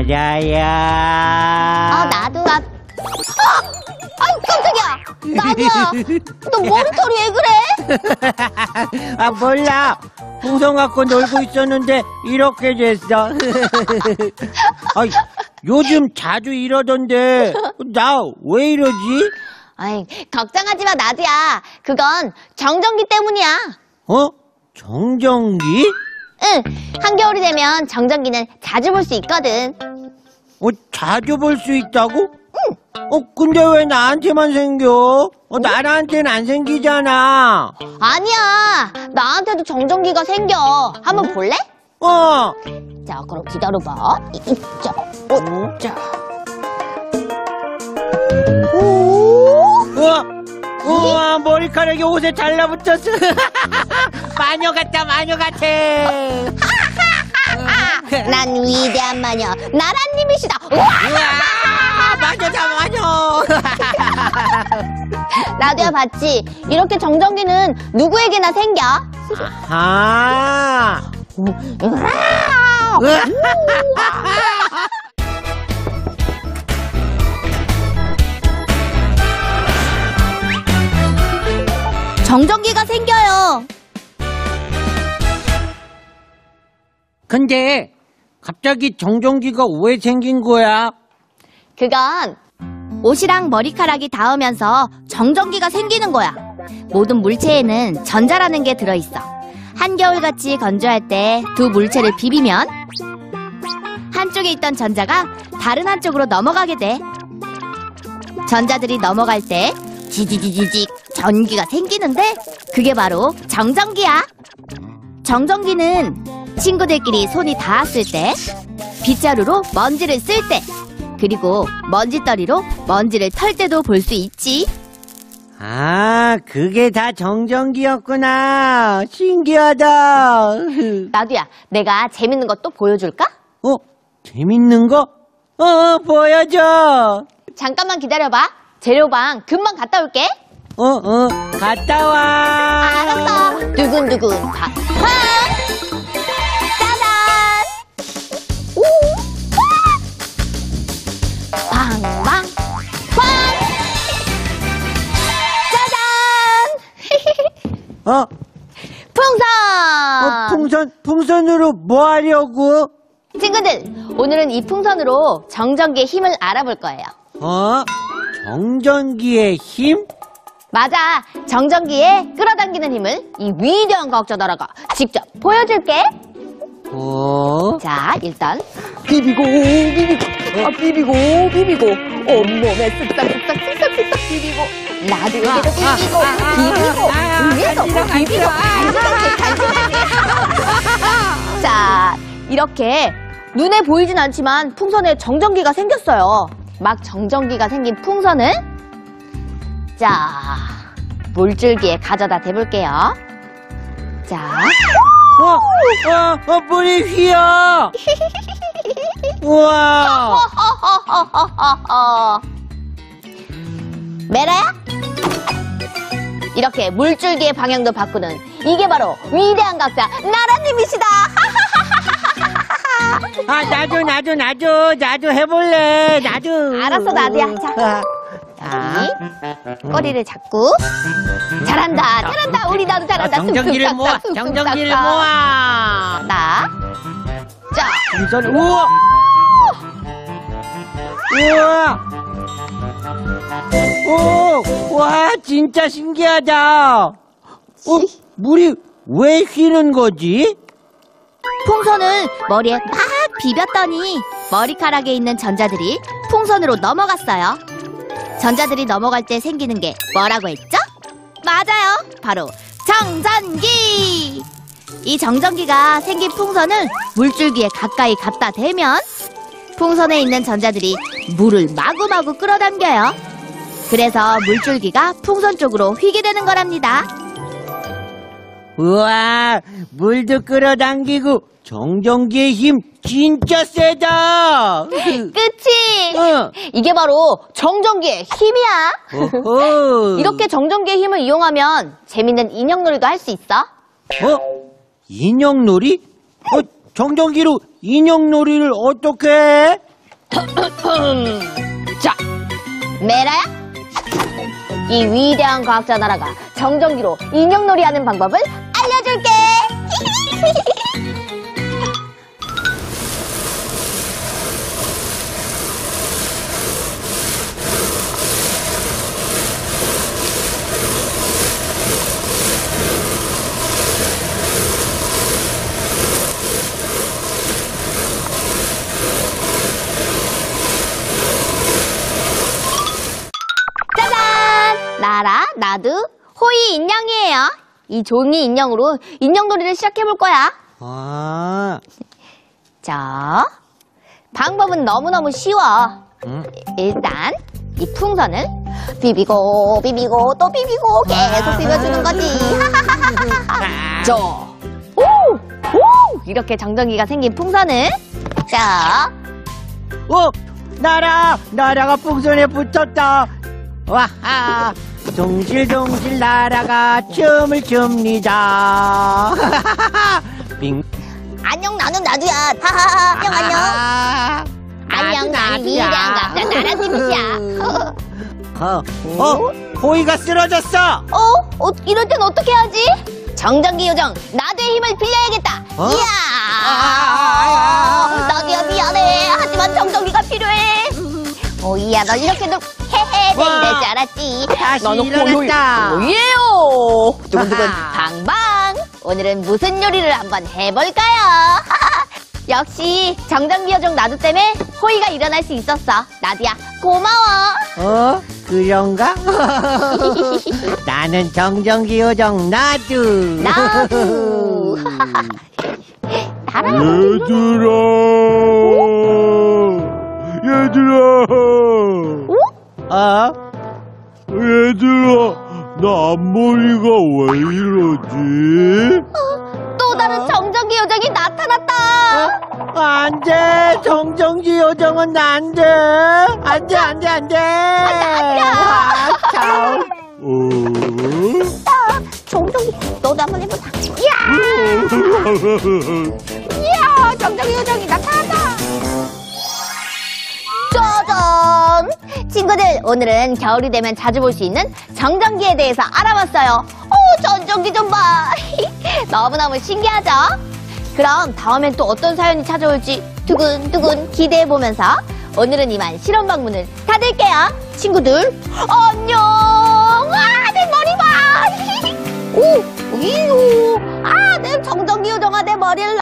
나라야. 나도 아유, 깜짝이야. 나도야. 너 머리털이 왜 그래? 몰라. 풍선 갖고 놀고 있었는데 이렇게 됐어. 요즘 자주 이러던데 나 왜 이러지? 아이, 걱정하지 마, 나도야. 그건 정전기 때문이야. 정전기? 응, 한겨울이 되면 정전기는 자주 볼 수 있거든. 자주 볼 수 있다고? 응. 근데 왜 나한테만 생겨? 나한테는 안 생기잖아. 아니야, 나한테도 정전기가 생겨. 한번 볼래? 자, 그럼 기다려봐. 자. 우와, 머리카락이 옷에 달라붙었어. 마녀 같다, 마녀 같아. 난 위대한 마녀, 나라님이시다. 우와, 마녀다, 마녀. 나도야, 봤지? 이렇게 정전기는 누구에게나 생겨. 아하. 정전기가 생겨요. 근데 갑자기 정전기가 왜 생긴 거야? 그건 옷이랑 머리카락이 닿으면서 정전기가 생기는 거야. 모든 물체에는 전자라는 게 들어있어. 한겨울같이 건조할 때 두 물체를 비비면 한쪽에 있던 전자가 다른 한쪽으로 넘어가게 돼. 전자들이 넘어갈 때 지지지지직 전기가 생기는데 그게 바로 정전기야. 정전기는 친구들끼리 손이 닿았을 때, 빗자루로 먼지를 쓸 때, 그리고 먼지떨이로 먼지를 털 때도 볼 수 있지. 그게 다 정전기였구나. 신기하다. 나도야, 내가 재밌는 것도 보여줄까? 재밌는 거? 보여줘. 잠깐만 기다려봐. 재료방 금방 갔다 올게. 갔다 와. 알았어. 두근두근 팡팡. 짜잔. 우. 팡팡. 팡. 짜잔. 풍선. 풍선으로 뭐 하려고? 친구들, 오늘은 이 풍선으로 정전기의 힘을 알아볼 거예요. 정전기의 힘? 맞아. 정전기에 끌어당기는 힘을 이 위대한 과학자 나라가 직접 보여줄게. 자, 일단 비비고 온몸에 쓱싹 비비고 나도 여기도 비비고 위에서 비비고 간지럽게 자, 이렇게 눈에 보이진 않지만 풍선에 정전기가 생겼어요. 막 정전기가 생긴 풍선을 자, 물줄기에 가져다 대볼게요. 자, 물이 휘어. 우와. 메라야? 이렇게 물줄기의 방향도 바꾸는 이게 바로 위대한 각자 나라님이시다. 나도 해볼래. 나도. 알았어, 나도야. 자, 꼬리를 잡고. 잘한다. 우리 나도 잘한다. 정전기를 모아. 나. 자, 우와. 와, 진짜 신기하다. 물이 왜 휘는 거지? 풍선을 머리에 막 비볐더니 머리카락에 있는 전자들이 풍선으로 넘어갔어요. 전자들이 넘어갈 때 생기는 게 뭐라고 했죠? 맞아요. 바로 정전기! 이 정전기가 생긴 풍선을 물줄기에 가까이 갖다 대면 풍선에 있는 전자들이 물을 마구마구 끌어당겨요. 그래서 물줄기가 풍선 쪽으로 휘게 되는 거랍니다. 우와, 물도 끌어당기고 정전기의 힘 진짜 세다. 그치? 이게 바로 정전기의 힘이야. 이렇게 정전기의 힘을 이용하면 재밌는 인형놀이도 할 수 있어. 인형놀이? 정전기로 인형놀이를 어떻게 해? 자, 메라야? 이 위대한 과학자 나라가 정전기로 인형놀이 하는 방법을 알려줄게! 나라, 나도, 호이 인형이에요. 이 종이 인형으로 인형놀이를 시작해볼 거야. 아, 자, 방법은 너무너무 쉬워. 일단, 이 풍선을 비비고, 비비고, 또 비비고, 계속 비벼주는 거지. 자, 오! 이렇게 정전기가 생긴 풍선을, 자, 나라가 풍선에 붙었다. 와하, 동실동실 나라가 춤을 춥니다. 빙. 안녕, 나는 나두야. 하하하, 안녕. 안녕, 나는 위대한 과학자 나라팀이야. 호이가 쓰러졌어. 이럴 땐 어떻게 하지? 정전기 요정, 나두의 힘을 빌려야겠다. 이야! 나두야, 미안해. 하지만 정전기가 필요해. 오이야, 너 이렇게도 헤헤, 내 이럴 줄 알았지. 다시 일어났다. 오이에요. 두근두근 방방. 오늘은 무슨 요리를 한번 해볼까요? 역시 정전기 요정 나두 때문에 호이가 일어날 수 있었어. 나두야, 고마워. 그런가? 나는 정전기 요정 나두. 얘들아, 나 앞머리가 왜 이러지? 또 다른 정전기 요정이 나타났다. 안 돼. 정전기 요정은 안 돼. 안 돼. 정전기, 너도 한번 해보자. 이야, 정전기 요정이 나타났다. 짜잔! 친구들, 오늘은 겨울이 되면 자주 볼 수 있는 정전기에 대해서 알아봤어요. 전전기 좀 봐. 너무너무 신기하죠? 그럼 다음엔 또 어떤 사연이 찾아올지 두근두근 기대해보면서 오늘은 이만 실험 방문을 닫을게요. 친구들, 안녕! 내 머리 봐! 내 정전기 요정아, 내 머리를